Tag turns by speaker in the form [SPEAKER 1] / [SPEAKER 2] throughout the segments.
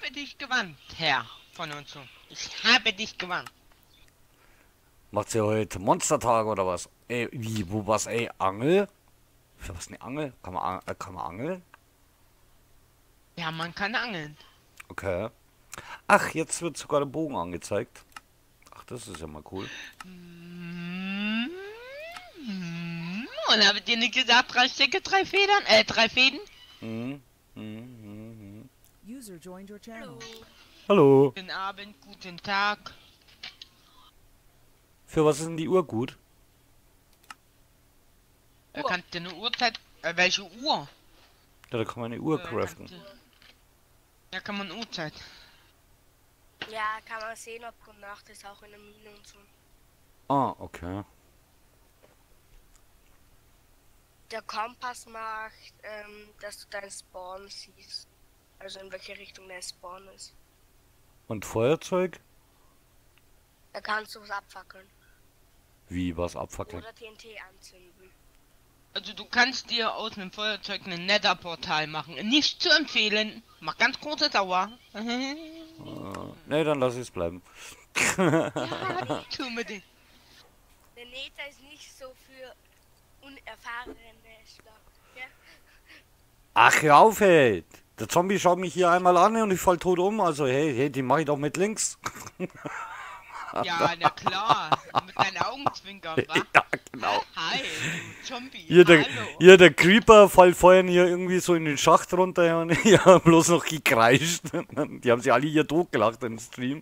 [SPEAKER 1] habe dich gewarnt, Herr von uns. Ich habe dich gewarnt.
[SPEAKER 2] Macht sie heute Monstertag oder was? Ey, wie, wo was, ey, Angel? Für was eine Angel? Kann man angeln?
[SPEAKER 1] Ja, man kann angeln.
[SPEAKER 2] Okay. Ach, jetzt wird sogar der Bogen angezeigt. Ach, das ist ja mal cool.
[SPEAKER 1] Mm, Und habe dir nicht gesagt, 3 Stücke, 3 Federn? 3 Fäden?
[SPEAKER 2] Mhm. Mhm.
[SPEAKER 3] User joined your channel.
[SPEAKER 2] Hallo.
[SPEAKER 1] Guten Abend, guten Tag.
[SPEAKER 2] Für was ist denn die Uhr gut?
[SPEAKER 1] Kannst du eine Uhrzeit... welche Uhr?
[SPEAKER 2] Ja, da kann man eine Uhr craften.
[SPEAKER 1] Ja, kann man Uhrzeit.
[SPEAKER 4] Ja, kann man sehen, ob und Nacht ist auch in der Mine und so.
[SPEAKER 2] Ah, okay.
[SPEAKER 4] Der Kompass macht, dass du deinen Spawn siehst. Also in welche Richtung dein Spawn ist.
[SPEAKER 2] Und Feuerzeug?
[SPEAKER 4] Da kannst du was abfackeln.
[SPEAKER 2] Wie, was abfackeln?
[SPEAKER 4] Oder TNT anzünden.
[SPEAKER 1] Also du kannst dir aus einem Feuerzeug ein Nether-Portal machen. Nicht zu empfehlen. Mach ganz große Dauer.
[SPEAKER 2] Ne, dann lass es bleiben.
[SPEAKER 1] Ja, tu mir den.
[SPEAKER 4] Der Nether ist nicht so für unerfahrene Schlag. Ja?
[SPEAKER 2] Ach, hör auf, hey. Der Zombie schaut mich hier einmal an und ich fall tot um. Also, hey, die mache ich doch mit links.
[SPEAKER 1] Ja, na klar. Mit deinen Augenzwinkern, wa?
[SPEAKER 2] Ja, genau.
[SPEAKER 1] Hi, du Zombie.
[SPEAKER 2] Hier der Creeper fällt vorhin hier irgendwie so in den Schacht runter und ich habe bloß noch gekreischt. Die haben sich alle hier totgelacht im Stream.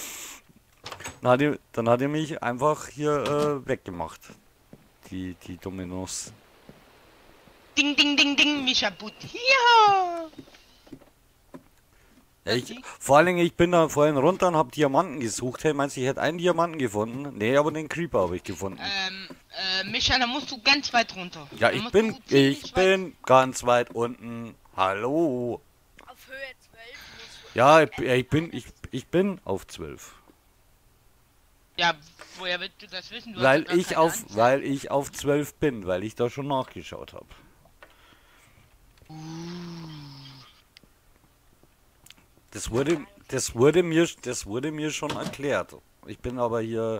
[SPEAKER 2] Dann hat er mich einfach hier weggemacht. Die Dominos.
[SPEAKER 1] Ding, ding, ding, ding, Mischa Butt. Ja.
[SPEAKER 2] Ja, vor allen Dingen, ich bin da vorhin runter und habe Diamanten gesucht. Hey, meinst du, ich hätte einen Diamanten gefunden? Nee, aber den Creeper habe ich gefunden.
[SPEAKER 1] Mischa, da musst du ganz weit runter.
[SPEAKER 2] Ja, ich bin ganz weit unten. Hallo.
[SPEAKER 4] Auf Höhe 12 musst du.
[SPEAKER 2] Ja, ich bin auf 12.
[SPEAKER 1] Ja, woher willst du das wissen? Du hast
[SPEAKER 2] Weil
[SPEAKER 1] doch gar
[SPEAKER 2] ich
[SPEAKER 1] keine
[SPEAKER 2] auf,
[SPEAKER 1] Anzeige.
[SPEAKER 2] weil ich auf 12 bin, weil ich da schon nachgeschaut habe. Das wurde mir schon erklärt. Ich bin aber hier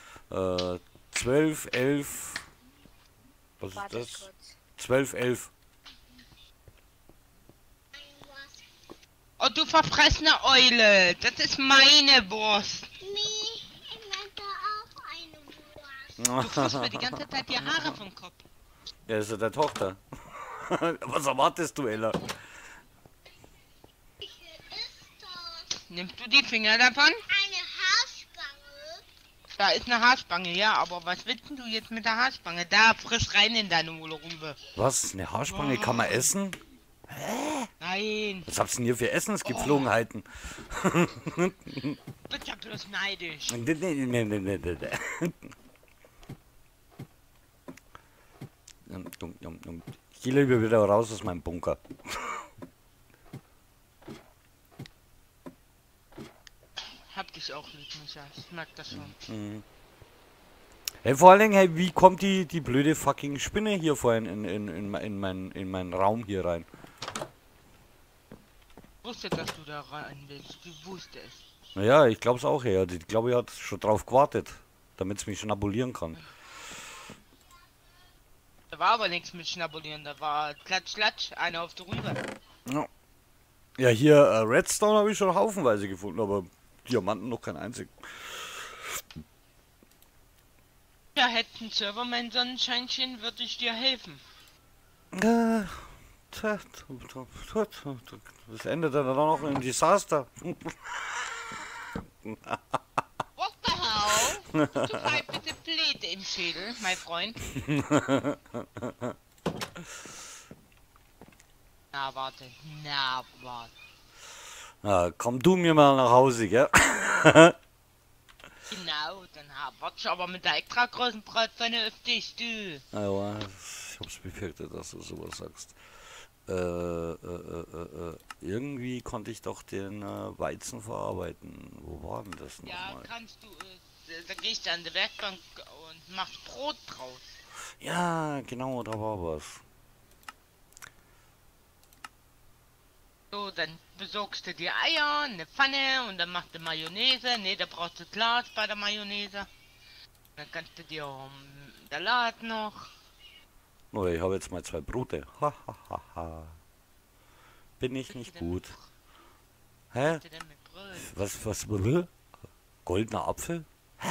[SPEAKER 2] 12, 11. Was ist
[SPEAKER 4] Warte
[SPEAKER 2] das?
[SPEAKER 4] kurz.
[SPEAKER 2] 12, 11.
[SPEAKER 1] Oh, du verfressene Eule. Das ist meine Wurst.
[SPEAKER 5] Nee, ich möchte auch eine Wurst.
[SPEAKER 1] Du frisst mir die ganze Zeit die Haare vom Kopf.
[SPEAKER 2] Ja, ist ja der Tochter. Was erwartest du, Ella?
[SPEAKER 5] Ich ist das
[SPEAKER 1] Nimmst du die Finger davon?
[SPEAKER 5] eine Haarspange?
[SPEAKER 1] Da ist eine Haarspange, ja, aber was willst denn du jetzt mit der Haarspange? Da, frisch rein in deine Mullerumbe.
[SPEAKER 2] Was? Eine Haarspange kann man essen?
[SPEAKER 1] Nein,
[SPEAKER 2] Was habt ihr denn hier für Essensgepflogenheiten?
[SPEAKER 1] bist ja bloß neidisch.
[SPEAKER 2] Ich gehe lieber wieder raus aus meinem Bunker.
[SPEAKER 1] Hab dich auch nicht, Micha. Ich merk das schon.
[SPEAKER 2] Hey, vor allen Dingen, hey, wie kommt die blöde fucking Spinne hier vorhin in meinen Raum hier rein?
[SPEAKER 1] Ich wusste, dass du da rein willst. Du wusstest es.
[SPEAKER 2] Naja, ich glaube es auch, ja. Ich glaube, er hat schon drauf gewartet, damit es mich schnabulieren kann.
[SPEAKER 1] Da war aber nichts mit Schnabulieren. Da war Klatsch, Klatsch, einer auf der Rübe.
[SPEAKER 2] Ja, ja hier Redstone habe ich schon haufenweise gefunden, aber Diamanten noch kein einzigen.
[SPEAKER 1] Ja, hätten Server mein Sonnenscheinchen, würde ich dir helfen.
[SPEAKER 2] Das endet dann auch in Desaster.
[SPEAKER 1] What the hell? Du bleib bitte Pläte im Schädel, mein Freund. Na, warte. Na, warte.
[SPEAKER 2] Na, komm du mir mal nach Hause, gell?
[SPEAKER 1] Genau, dann warte ich aber mit der extra großen Bratpfanne auf dich, du.
[SPEAKER 2] Ja, ich hab's befürchtet, dass du sowas sagst. Irgendwie konnte ich doch den Weizen verarbeiten. Wo war denn das
[SPEAKER 1] Ja,
[SPEAKER 2] nochmal?
[SPEAKER 1] kannst du. Da gehst du an die Werkbank und machst Brot draus.
[SPEAKER 2] Ja, genau, da war was.
[SPEAKER 1] So, dann besorgst du dir Eier, eine Pfanne und dann machst du Mayonnaise. Ne, da brauchst du Glas bei der Mayonnaise. Dann kannst du dir Salat noch.
[SPEAKER 2] Oh, ich habe jetzt mal 2 Brote. Ha, ha, ha, ha. Bin ich nicht gut. Hä?
[SPEAKER 1] Was du denn mit Brot?
[SPEAKER 2] Was? Goldener Apfel?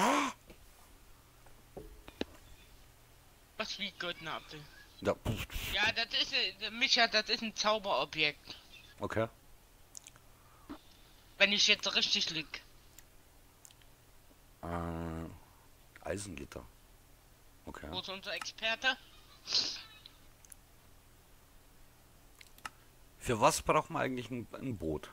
[SPEAKER 1] Was wie goldener Apfel?
[SPEAKER 2] Ja,
[SPEAKER 1] Ja, das ist, Micha, das ist ein Zauberobjekt.
[SPEAKER 2] okay.
[SPEAKER 1] Wenn ich jetzt richtig lieg.
[SPEAKER 2] Eisengitter. Okay.
[SPEAKER 1] Wo ist unser Experte?
[SPEAKER 2] Für was braucht man eigentlich ein Boot?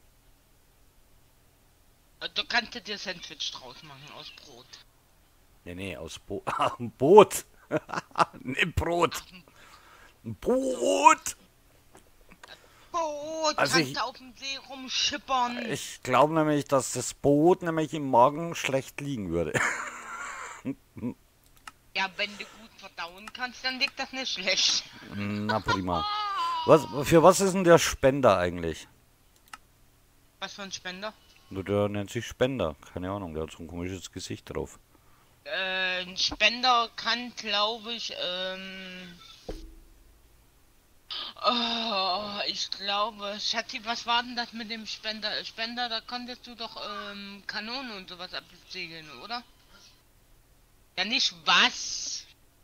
[SPEAKER 1] Du kannst dir Sandwich draus machen aus Brot.
[SPEAKER 2] Nee, aus ein Boot. Nee, Brot. Ein Boot.
[SPEAKER 1] Boot,
[SPEAKER 2] Also
[SPEAKER 1] kannst
[SPEAKER 2] ich-
[SPEAKER 1] du auf dem See rumschippern.
[SPEAKER 2] Ich glaube nämlich, dass das Boot nämlich im Magen schlecht liegen würde.
[SPEAKER 1] Ja, wenn du gut verdauen kannst, dann liegt das nicht schlecht.
[SPEAKER 2] Na prima. Für was ist denn der Spender eigentlich?
[SPEAKER 1] Was für ein Spender?
[SPEAKER 2] Nur der nennt sich Spender. Keine Ahnung, der hat so ein komisches Gesicht drauf.
[SPEAKER 1] Ein Spender kann, glaube ich, oh, ich glaube, Schatzi, was war denn das mit dem Spender? Spender, da konntest du doch, Kanonen und sowas absegeln, oder? Ja, nicht was?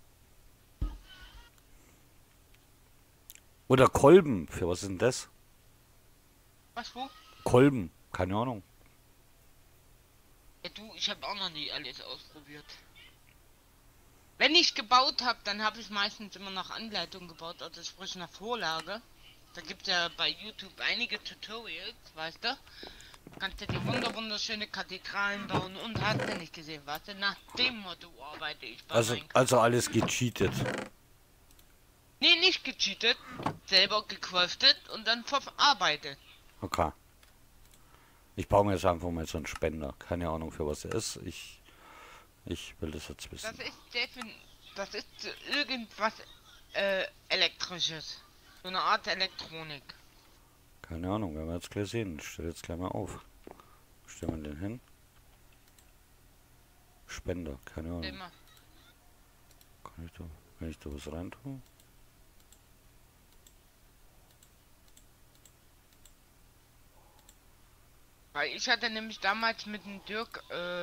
[SPEAKER 2] Oder Kolben. Für was ist denn das?
[SPEAKER 1] Was, wo?
[SPEAKER 2] Kolben. Keine Ahnung.
[SPEAKER 1] Ja, du, ich habe auch noch nie alles ausprobiert. Wenn ich gebaut habe, dann habe ich meistens immer nach Anleitung gebaut, also sprich nach Vorlage. Da gibt es ja bei YouTube einige Tutorials, weißt du? Kannst du dir wunderschöne Kathedralen bauen und hast du nicht gesehen, weißt du? Nach dem Motto arbeite ich bei Minecraft.
[SPEAKER 2] Also alles gecheatet.
[SPEAKER 1] Nee, nicht gecheatet, selber gecraftet und dann verarbeitet.
[SPEAKER 2] Okay. Ich baue mir jetzt einfach mal so einen Spender. Keine Ahnung, für was er ist. Ich will das jetzt wissen.
[SPEAKER 1] Das ist irgendwas Elektrisches. So eine Art Elektronik.
[SPEAKER 2] Keine Ahnung, werden wir jetzt gleich sehen. Ich stelle jetzt gleich mal auf. Wo stellen wir den hin? Spender, keine Ahnung.
[SPEAKER 1] Immer.
[SPEAKER 2] Kann ich da was reintun?
[SPEAKER 1] Weil ich hatte nämlich damals mit dem Dirk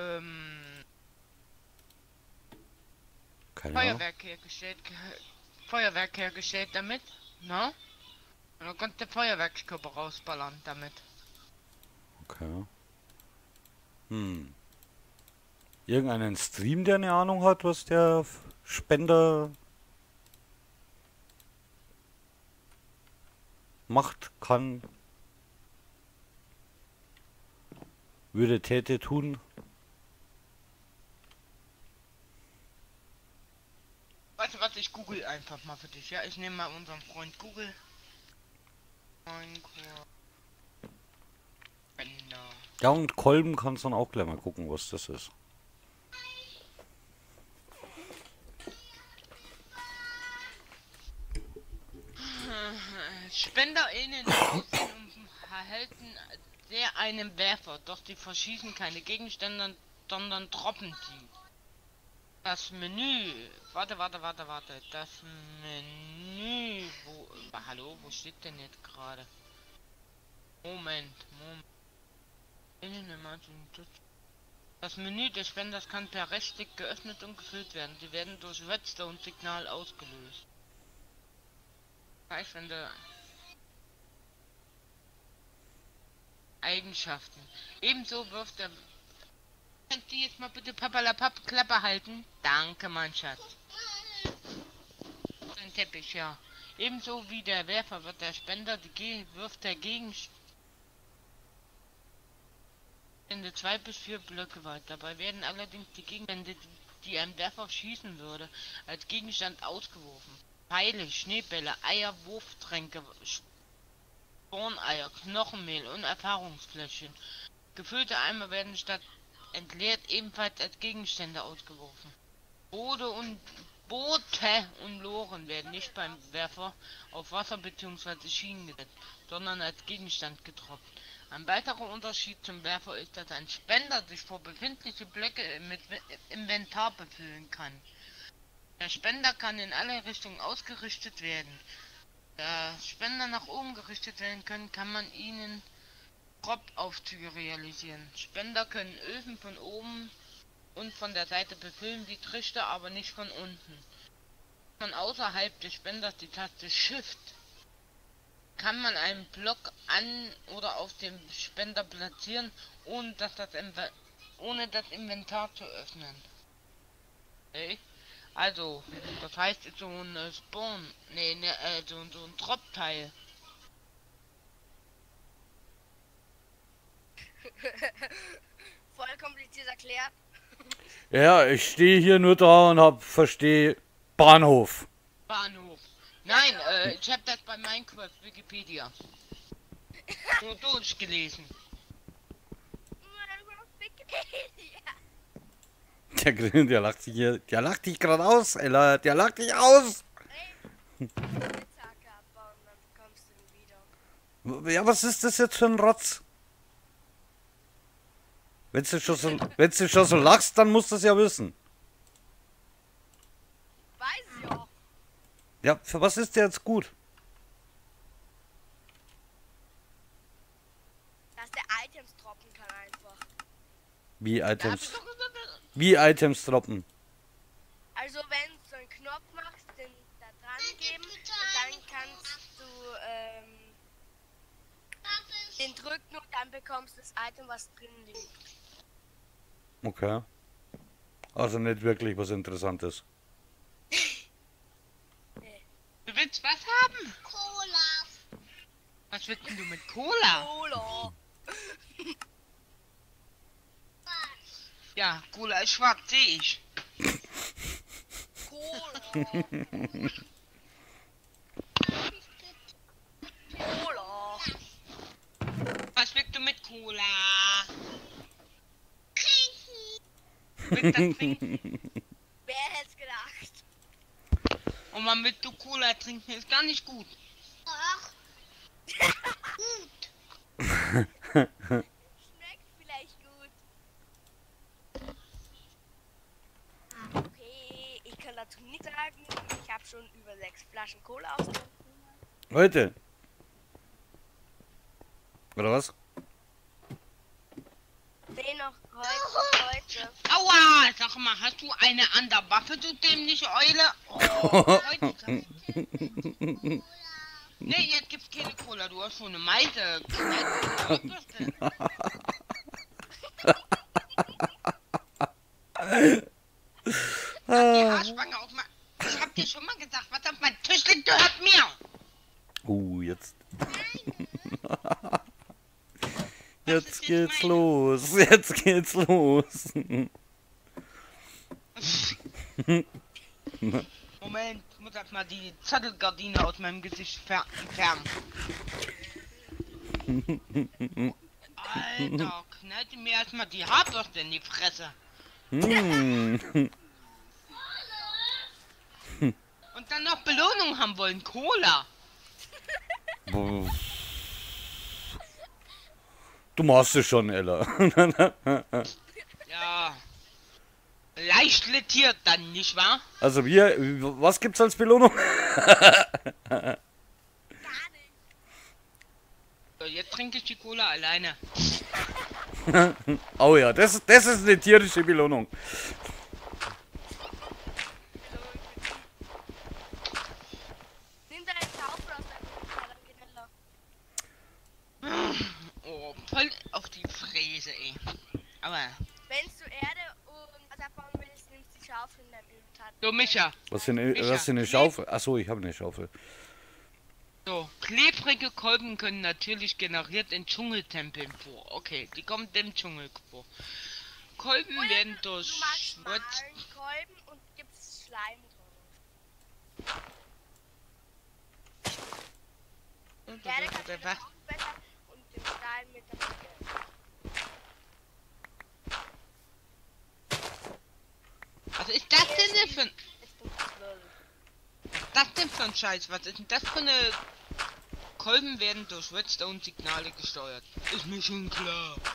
[SPEAKER 2] Keine Ahnung.
[SPEAKER 1] Feuerwerk hergestellt damit, ne? Und dann konnte der Feuerwerkskörper rausballern damit.
[SPEAKER 2] Okay. Irgendeinen Stream, der eine Ahnung hat, was der Spender macht, kann, täte tun.
[SPEAKER 1] Weißt du was, ich google einfach mal für dich, ja? Ich nehme mal unseren Freund Google. Minecraft. Spender.
[SPEAKER 2] Ja, und Kolben kannst du dann auch gleich mal gucken, was das ist.
[SPEAKER 1] SpenderInnen aussehen und erhalten sehr einen Werfer, doch sie verschießen keine Gegenstände, sondern droppen sie. Das Menü. Warte. Das Menü. Hallo, wo steht denn jetzt gerade? Moment. Das Menü des Spenders kann per Rechtsklick geöffnet und gefüllt werden. Sie werden durch Redstone-Signal ausgelöst. Wenn du Eigenschaften. Ebenso wirft er. Kannst du jetzt mal bitte Papalapap Klappe halten? Danke, mein Schatz. Ein Teppich, ja. Ebenso wie der Werfer wird der Spender wirft der Gegenstände 2 bis 4 Blöcke weit. Dabei werden allerdings die Gegenstände, die ein Werfer schießen würde, als Gegenstand ausgeworfen. Pfeile, Schneebälle, Eier, Wurftränke, Sporneier, Knochenmehl und Erfahrungsfläschchen. Gefüllte Eimer werden statt entleert ebenfalls als Gegenstände ausgeworfen. Boote und Loren werden nicht beim Werfer auf Wasser bzw. Schienen gesetzt. sondern als Gegenstand gedroppt. Ein weiterer Unterschied zum Werfer ist, dass ein Spender sich vor befindliche Blöcke mit Inventar befüllen kann. Der Spender kann in alle Richtungen ausgerichtet werden. Da Spender nach oben gerichtet werden können, kann man ihnen Drop-Aufzüge realisieren. Spender können Öfen von oben und von der Seite befüllen wie Trichter, aber nicht von unten. Von außerhalb des Spenders die Taste Shift kann man einen Block an oder auf dem Spender platzieren, ohne das Inventar zu öffnen. Okay. Also, das heißt, so ein Spawn, so ein Drop-Teil.
[SPEAKER 4] Voll kompliziert erklärt.
[SPEAKER 2] Ja, ich stehe hier nur da und verstehe Bahnhof.
[SPEAKER 1] Bahnhof. Nein, ich habe das bei Minecraft Wikipedia so durchgelesen.
[SPEAKER 2] Der lacht sich hier, der lacht dich gerade aus, Ella, der lacht dich aus. Ja, was ist das jetzt für ein Rotz? Wenn du schon so lachst, dann musst du es ja wissen.
[SPEAKER 4] Weiß ich auch.
[SPEAKER 2] Ja, für was ist der jetzt gut?
[SPEAKER 4] Dass der Items droppen kann einfach.
[SPEAKER 2] Wie
[SPEAKER 1] Da hab
[SPEAKER 2] Items?
[SPEAKER 1] ich doch gesagt,
[SPEAKER 2] Wie Items droppen?
[SPEAKER 4] Also wenn du so einen Knopf machst, den da dran geben, und dann kannst du den drücken und dann bekommst du das Item, was drin liegt.
[SPEAKER 2] Okay. Also nicht wirklich was Interessantes.
[SPEAKER 1] du willst was haben?
[SPEAKER 5] Cola.
[SPEAKER 1] Was willst denn du mit Cola?
[SPEAKER 4] Cola.
[SPEAKER 1] Ja, Cola ist schwarz, sehe ich.
[SPEAKER 4] Cola. Cola.
[SPEAKER 1] Was willst du mit Cola? Willst du das trinken?
[SPEAKER 4] Wer hätte es gedacht?
[SPEAKER 1] Und man mit du Cola trinken ist gar nicht gut.
[SPEAKER 5] Ach,
[SPEAKER 4] Schmeckt vielleicht gut. Okay, ich kann dazu nichts sagen. Ich habe schon über 6 Flaschen Cola ausgetrunken.
[SPEAKER 2] Heute. Oder was?
[SPEAKER 4] Nee, noch heute.
[SPEAKER 1] Aua! Sag mal, hast du eine an der Waffe, du dämliche Eule? Oh, heute. Nee, jetzt gibt's keine Cola, du hast schon eine Meise. Was ist das denn? Die Haarspange auf mein... Ich hab dir schon mal gesagt, was auf mein Tisch liegt, gehört mir!
[SPEAKER 2] Jetzt.
[SPEAKER 1] Das
[SPEAKER 2] Jetzt
[SPEAKER 1] ist
[SPEAKER 2] geht's
[SPEAKER 1] meine.
[SPEAKER 2] los. Jetzt geht's los.
[SPEAKER 1] Moment, ich muss erst mal die Zettelgardine aus meinem Gesicht entfernen. Alter, knallte mir erstmal die Haarbürste in die Fresse.
[SPEAKER 2] Hm.
[SPEAKER 1] Und dann noch Belohnung haben wollen, Cola.
[SPEAKER 2] Du machst es schon, Ella.
[SPEAKER 1] Ja. Leicht litiert dann, nicht wahr?
[SPEAKER 2] Also was gibt's als Belohnung?
[SPEAKER 4] Gar nicht.
[SPEAKER 1] So, jetzt trinke ich die Cola alleine.
[SPEAKER 2] Oh ja, das ist eine tierische Belohnung.
[SPEAKER 4] Nimm deinen Schaufel aus deinem Keller.
[SPEAKER 1] Oh, voll auf die Fräse, ey. Aber,
[SPEAKER 4] Wenn du Erde und Wasser bauen willst, nimmst du die Schaufel in deinem Inventar.
[SPEAKER 1] so Micha.
[SPEAKER 2] Was für eine Schaufel? Achso, ich habe eine Schaufel.
[SPEAKER 1] So, klebrige Kolben können natürlich generiert in Dschungeltempeln vor. Okay, die kommen im Dschungel vor. Kolben werden
[SPEAKER 4] Du
[SPEAKER 1] durch
[SPEAKER 4] machst
[SPEAKER 1] Schmutz...
[SPEAKER 4] schmalen Kolben und gibst Schleim drauf. Erde kannst du dann auch besser und den Stein mit der Brücke.
[SPEAKER 1] Was ist das denn für ein...
[SPEAKER 4] Jetzt 12.
[SPEAKER 1] Was ist das denn für ein Scheiß? Was ist denn das für eine Kolben werden durch Redstone-Signale gesteuert. Ist mir schon klar.